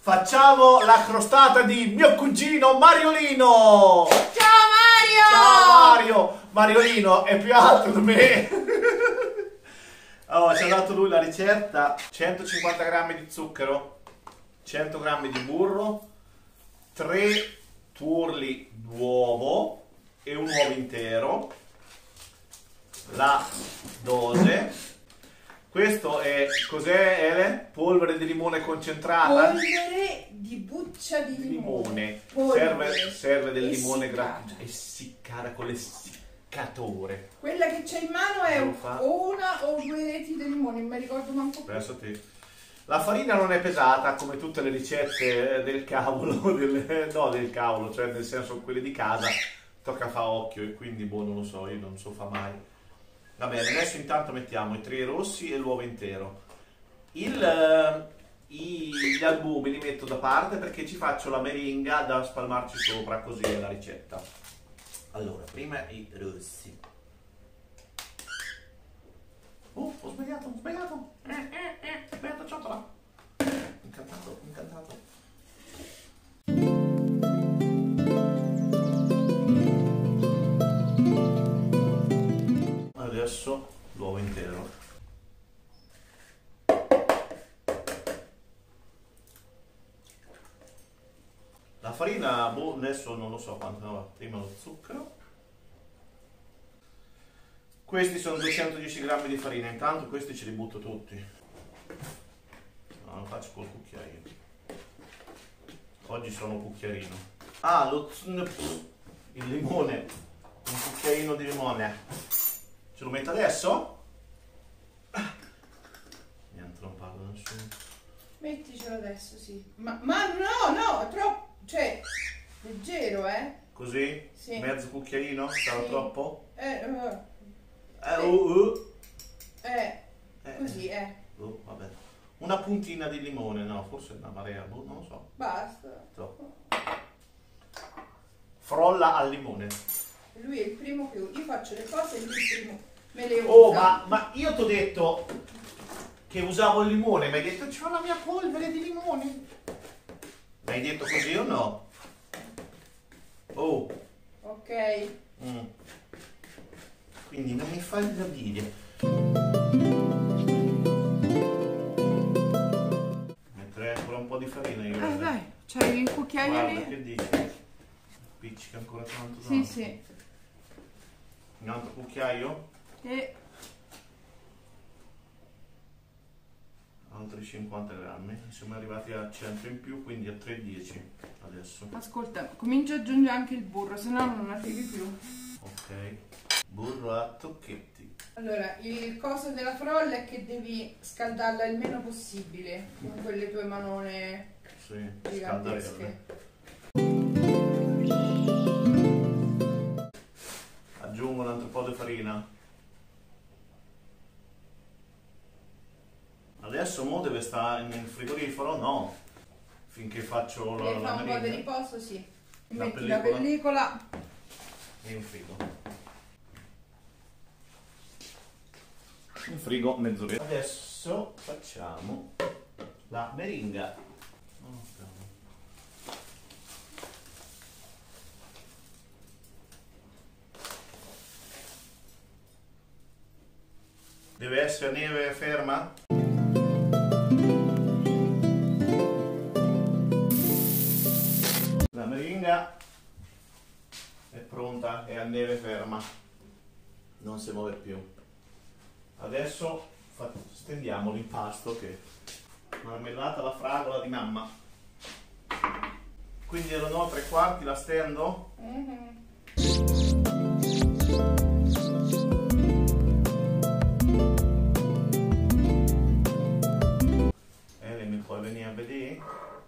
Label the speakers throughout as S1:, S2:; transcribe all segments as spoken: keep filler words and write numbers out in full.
S1: Facciamo la crostata di mio cugino Mariolino!
S2: Ciao Mario!
S1: Ciao Mario! Mariolino è più alto di me! Allora, ci ha dato lui la ricetta: centocinquanta grammi di zucchero, cento grammi di burro, tre tuorli d'uovo e un uovo intero, la dose. Questo è, cos'è, Ele? Polvere di limone concentrata?
S2: Polvere di buccia di limone.
S1: limone. Serve, serve del
S2: Essiccata.
S1: limone grattugiato. Essiccata con l'essiccatore.
S2: Quella che c'è in mano è
S1: Devo fa-
S2: o una o due reti di limone, non mi ricordo manco più.
S1: Penso a te. La farina non è pesata come tutte le ricette del cavolo, del, no del cavolo, cioè nel senso quelle di casa. Tocca fa occhio e quindi boh, non lo so, io non so fa mai. Va bene, adesso intanto mettiamo i tre rossi e l'uovo intero. Il, eh, i- gli albumi li metto da parte perché ci faccio la meringa da spalmarci sopra, così è la ricetta. Allora, prima i rossi. Oh, ho sbagliato, ho sbagliato. Eh, eh, eh, ho sbagliato ciotola. Incantato, incantato. Adesso l'uovo intero. La farina, boh, adesso non lo so quanto, no, prima lo zucchero. Questi sono duecentodieci grammi di farina, intanto questi ce li butto tutti. No, lo faccio col cucchiaio. Oggi sono cucchiarino. Ah, lo z- il limone, un cucchiaino di limone. Ce lo metto adesso? Niente, non parlo nessuno.
S2: Metticelo adesso, sì. Ma, ma no, no, è troppo, cioè, leggero, eh?
S1: Così?
S2: Sì.
S1: Mezzo cucchiaino? Sarà
S2: Sì.
S1: troppo?
S2: Eh, eh,
S1: Eh, uh, uh.
S2: eh,
S1: Eh,
S2: così, eh.
S1: oh, vabbè. Una puntina di limone, no, forse una marea, boh, non lo so.
S2: Basta.
S1: Troppo. Frolla al limone.
S2: Lui è il primo che io faccio le cose e lui il primo me le usa.
S1: Oh, ma, ma io ti ho detto che usavo il limone, mi hai detto c'ho la mia polvere di limone. Mi hai detto così o no? Oh.
S2: Ok.
S1: Mm. Quindi non mi fai ingravidire. Metterei ancora un po' di farina io.
S2: Eh
S1: guarda.
S2: dai, c'hai il cucchiaio
S1: Guarda
S2: lì?
S1: che dici? Piccica ancora tanto
S2: Sì,
S1: tanto.
S2: sì.
S1: Un altro cucchiaio?
S2: E
S1: Altri cinquanta grammi. Siamo arrivati a cento in più, quindi a tre virgola dieci adesso.
S2: ascolta, comincio ad aggiungere anche il burro, se no non arrivi più.
S1: Ok. Burro a tocchetti.
S2: Allora, il coso della frolla è che devi scaldarla il meno possibile con quelle tue manone
S1: Sì,
S2: gigantesche.
S1: scaldarelle. Aggiungo un altro po' di farina. Adesso mo deve stare nel frigorifero? No. Finché faccio la,
S2: Devi
S1: la
S2: fare un po' di
S1: meringa.
S2: riposo, sì.
S1: La
S2: Metti la
S1: pellicola.
S2: pellicola.
S1: E in frigo. In frigo mezz'ora. Adesso facciamo la meringa. Oh, cavolo. Deve essere neve ferma? La meringa è pronta, è a neve ferma, non si muove più. Adesso fa- stendiamo l'impasto che marmellata alla fragola di mamma. Quindi erano tre quarti, la stendo?
S2: Mhm.
S1: Ele, mi puoi venire a vedere?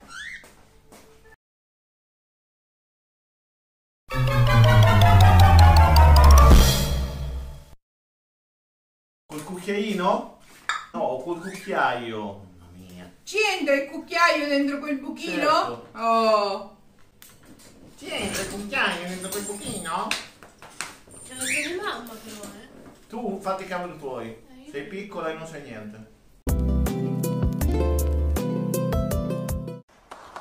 S1: Col cucchiaino? No, col cucchiaio. Mamma mia.
S2: Ci entra il cucchiaio dentro quel buchino?
S1: Certo.
S2: Oh!
S1: Ci entra il cucchiaio dentro quel buchino?
S3: C'è la tua di mamma però, eh.
S1: Tu fatti i cavoli tuoi. Sei piccola e non sai niente.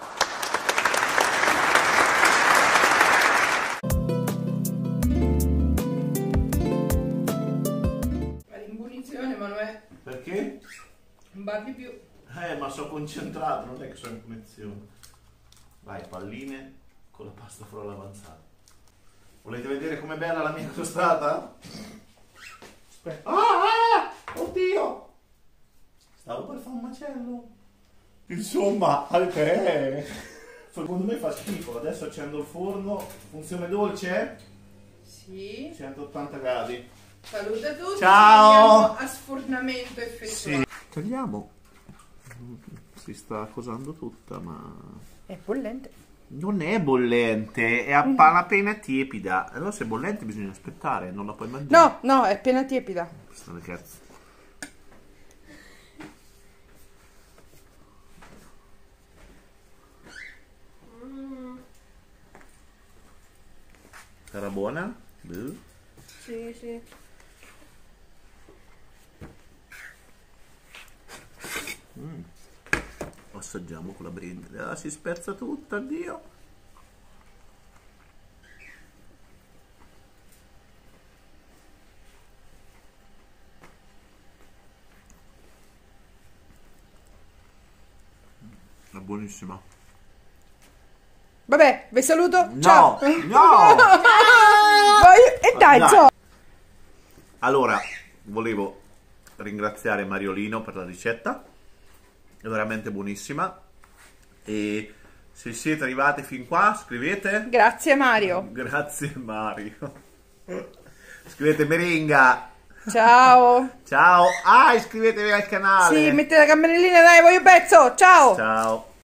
S1: Perché?
S2: Non parli più.
S1: Eh, ma sono concentrato, non è che sono in connessione. Vai, palline con la pasta frolla avanzata. Volete vedere com'è bella la mia tostata? Aspetta. Ah, ah, oddio! Stavo per fare un macello. Insomma, al tè. Secondo me fa schifo. Adesso accendo il forno. Funzione dolce?
S2: Sì.
S1: centottanta gradi.
S2: Saluta tutti.
S1: Ciao.
S2: Andiamo a sfornamento effettuato.
S1: Sì. Tagliamo. Si sta cosando tutta, ma...
S2: È bollente.
S1: Non è bollente, è appena appena tiepida. Allora se è bollente bisogna aspettare, non la puoi mangiare.
S2: No, no, è appena tiepida.
S1: Stanno cazzo. Era buona? Buh.
S3: Sì, sì.
S1: Mm. Assaggiamo con la brindisi. Ah, si spezza tutta, addio. È buonissima.
S2: Vabbè, vi saluto.
S1: No,
S2: Ciao.
S1: no.
S2: Voglio- E dai,
S1: Dai.
S2: ciao.
S1: Allora, volevo ringraziare Mariolino per la ricetta. È veramente buonissima. E se siete arrivati fin qua, scrivete.
S2: Grazie Mario.
S1: Grazie Mario. Scrivete meringa.
S2: Ciao.
S1: Ciao. Ah, iscrivetevi al canale.
S2: Sì, mettete la campanellina, dai, voglio pezzo. Ciao.
S1: Ciao.